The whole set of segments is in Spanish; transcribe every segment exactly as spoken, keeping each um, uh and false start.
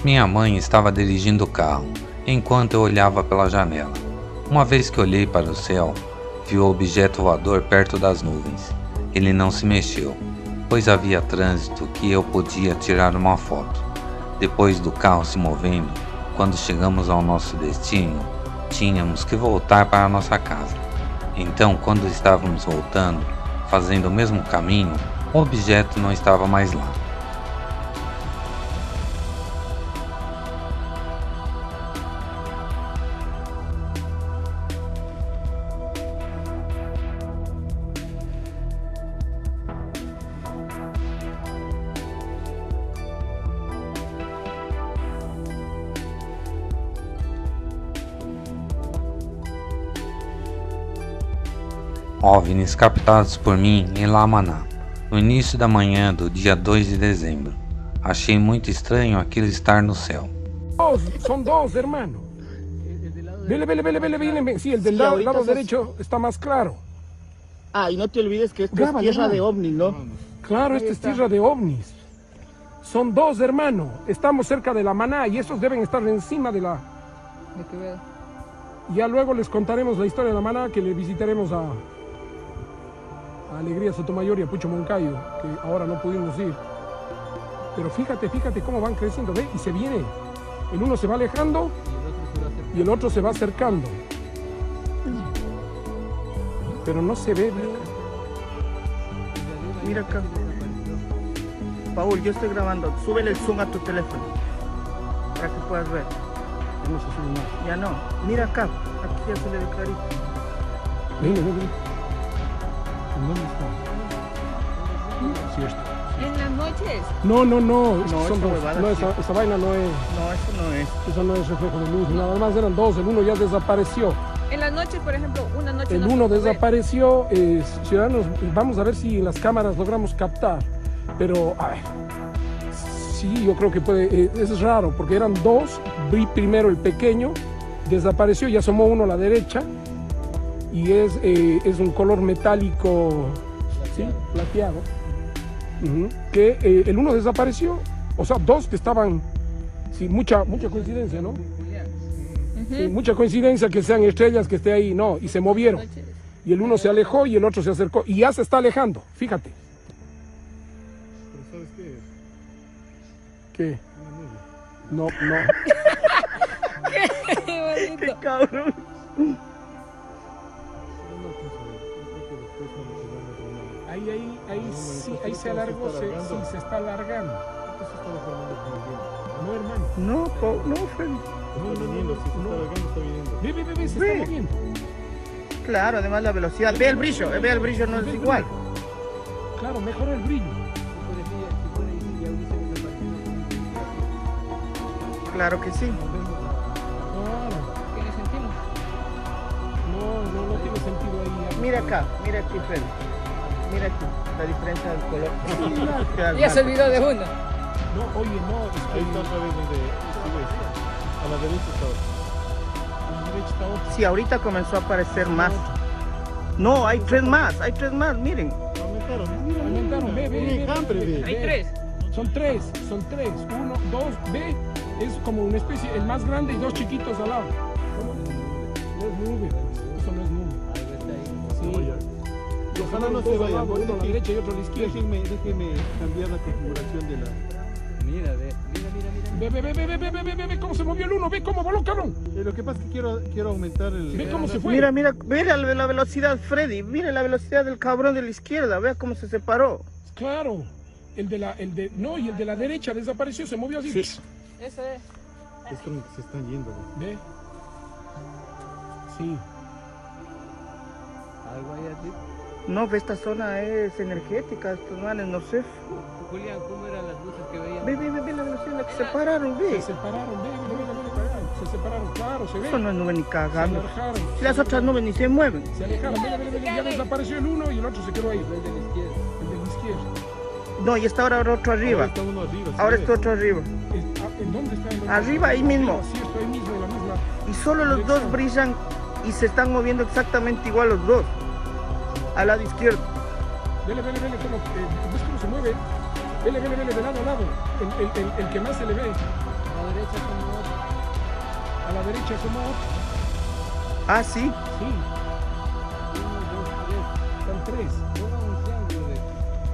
Minha mãe estava dirigindo o carro, enquanto eu olhava pela janela. Uma vez que olhei para o céu, vi o objeto voador perto das nuvens. Ele não se mexeu, pois havia trânsito que eu podia tirar uma foto. Depois do carro se movendo, quando chegamos ao nosso destino, tínhamos que voltar para a nossa casa. Então, quando estávamos voltando, fazendo o mesmo caminho, o objeto não estava mais lá. OVNIs captados por mim em Lamaná, no início da manhã do dia dois de dezembro. Achei muito estranho aquilo estar no céu. Dos, son dos, hermano. Vele, vele, vele, vele, vele. Sí, el del lado, lado es... derecho está más claro. Ah, y no te olvides que esto Graba, es tierra graba. de ovnis, ¿no? Claro, esta es tierra de ovnis. Son dos, hermano. Estamos cerca de la Maná y esos deben estar encima de la... De Quevedo. Ya luego les contaremos la historia de la Maná, que le visitaremos a... a Alegría Sotomayor y a Pucho Moncayo, que ahora no pudimos ir. Pero fíjate, fíjate cómo van creciendo, ¿ve? Y se viene. El uno se va alejando y el otro se va acercando. Pero no se ve bien. Mira acá. Paul, yo estoy grabando. Súbele el zoom a tu teléfono para que puedas ver. No se sube más. Ya no. Mira acá. Aquí ya se le ve clarito. Ven, ven, ven. ¿Dónde está? Sí, está. En las noches. No, no, no. No, son esa dos. huevada No, sí. esa, esa vaina no es. No, eso no es. Eso no es reflejo de luz. Nada más eran dos. El uno ya desapareció. En las noches, por ejemplo, una noche. El no uno se puede ver. desapareció. Eh, ciudadanos, vamos a ver si en las cámaras logramos captar. Pero, a ver. Sí, yo creo que puede. Eh, es raro porque eran dos. Vi primero el pequeño. Desapareció y asomó uno a la derecha. Y es, eh, es un color metálico, ¿sí? Plateado, uh-huh. que eh, el uno desapareció, o sea, dos que estaban, sí, mucha, mucha coincidencia, ¿no? Uh-huh. Sí, mucha coincidencia que sean estrellas que esté ahí, no, y se movieron, y el uno se alejó y el otro se acercó, y ya se está alejando, fíjate. ¿Pero sabes qué? ¿Qué? No, no. Qué bonito. Qué cabrón. Ahí, ahí, ahí, sí, ahí se alargó, se, sí, se está alargando. No, hermano. No, Paul, no, Freddy. No, no, no, no, si se está alargando, está viniendo. Ve, ve, ve, ve, se Ve. está moviendo. Claro, además la velocidad. Ve el brillo, ve el brillo, no es igual. Claro, mejoró el brillo. Claro que sí. Claro. ¿Qué le sentimos? No, no, no tiene sentido ahí. Mira acá, mira aquí, Freddy. Mira aquí, la diferencia del color. Queda Ya se blanco. olvidó de uno. No, oye, no, es que Ahí está otra vez donde subes. A la derecha está otro. a la derecha está otro. Sí, ahorita comenzó a aparecer más. No, hay tres más, hay tres más, miren. Aumentaron, mira, Aumentaron, ve, ve, mira, ve, cambre, ve, ve. ve. Hay tres. Son tres, son tres. Uno, dos, ve, es como una especie, el más grande y dos chiquitos al lado. No es nube, eso no es nube. Sí. Y ojalá no se Dos al vayan. lado, uno a la derecha y otro a la izquierda. Déjenme, déjenme cambiar la configuración de la... Mira, ve, mira, mira, mira. Ve, ve, ve, ve, ve, ve, ve, ve, ve, ve cómo se movió el uno, ve cómo voló, cabrón. Eh, lo que pasa es que quiero, quiero aumentar el... Ve cómo se fue. Mira, mira, mira la, la velocidad, Freddy. Mira la velocidad del cabrón de la izquierda. Vea cómo se separó. Claro, el de la, el de, no, y el de la derecha desapareció, se movió así. Sí. Eso es. Es como que se están yendo. ¿no? Ve. Sí. Algo ahí así. No, ve, esta zona es energética, estos manes, no sé. Julián, ¿cómo eran las luces que veíamos? Ve, ve, ve, ve la velocidad en la que se pararon, Se ve. separaron, ve, ve, ve, ve, ve, ve, se separaron, claro, se ve. Eso no es nube ni Se cagando. alejaron. Si las otras nubes ni se mueven. Se alejaron, ve, ve, ve, ve, ya desapareció el uno y el otro se quedó ahí. El de la izquierda. El de la izquierda. No, y está ahora otro Ahora arriba. está uno arriba. ¿sí Ahora ves? está otro arriba. Es- ah, ¿En dónde está el otro? Arriba, ahí mismo. Sí, está ahí mismo, en la misma. Y solo los dos brillan y se están moviendo exactamente igual los dos. Al lado izquierdo. Vele, vele, vele, cómo, eh, ¿ves cómo se mueve? Vele, vele, vele, de lado a lado. El, el, el, el que más se le ve. la derecha como otro. A la derecha como otro. Ah, sí. Sí, Uno, dos, tres. están tres. Toma un triángulo de...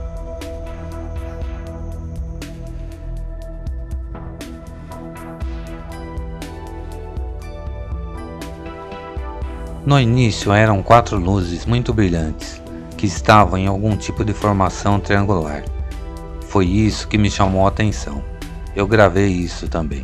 No início eram quatro luzes muito brilhantes, que estavam em algum tipo de formação triangular. Foi isso que me chamou a atenção. Eu gravei isso também.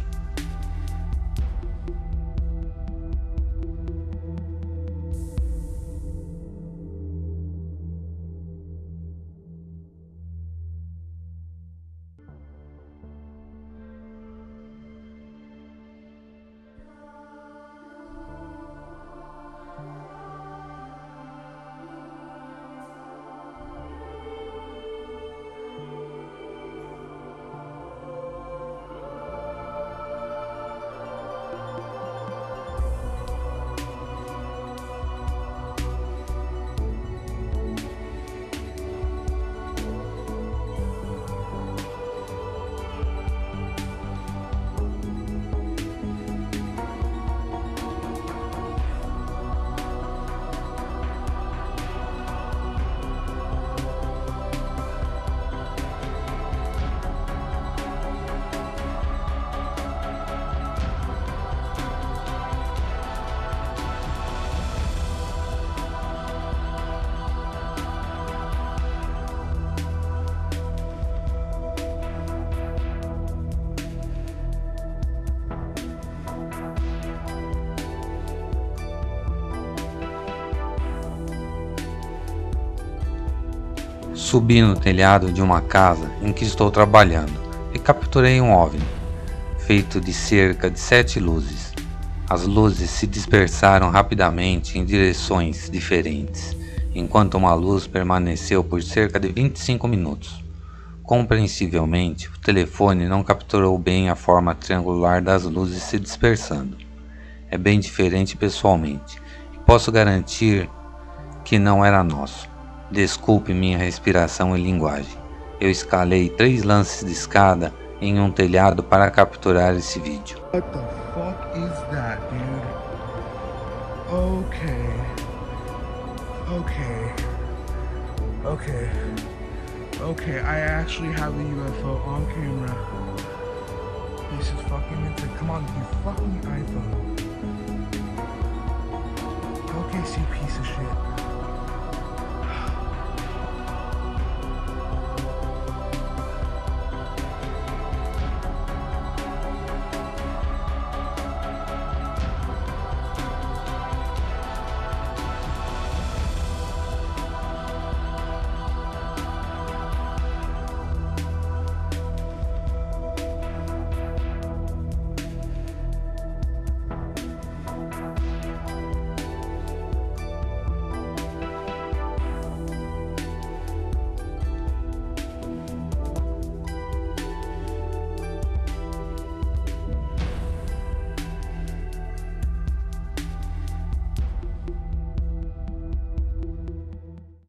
Subi no telhado de uma casa em que estou trabalhando e capturei um OVNI, feito de cerca de sete luzes. As luzes se dispersaram rapidamente em direções diferentes, enquanto uma luz permaneceu por cerca de vinte e cinco minutos. Compreensivelmente, o telefone não capturou bem a forma triangular das luzes se dispersando. É bem diferente pessoalmente, e posso garantir que não era nosso. Desculpe minha respiração e linguagem. Eu escalei três lances de escada em um telhado para capturar esse vídeo. What the fuck is that, dude? Okay. Okay. Okay. Okay, I actually have a U F O on camera. This is fucking insane. Come on, you fucking iPhone. Okay, see, piece of shit.